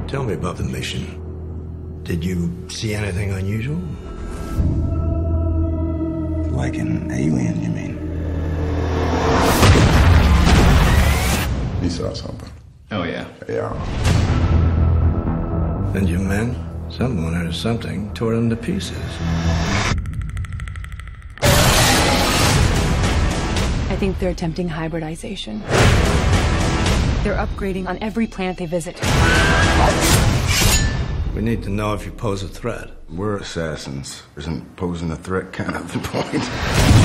Tell me about the mission. Did you see anything unusual? Like an alien, you mean? You saw something. Oh, yeah. Yeah. And your men? Someone or something tore them to pieces. I think they're attempting hybridization. They're upgrading on every planet they visit. We need to know if you pose a threat. We're assassins. Isn't posing a threat kind of the point?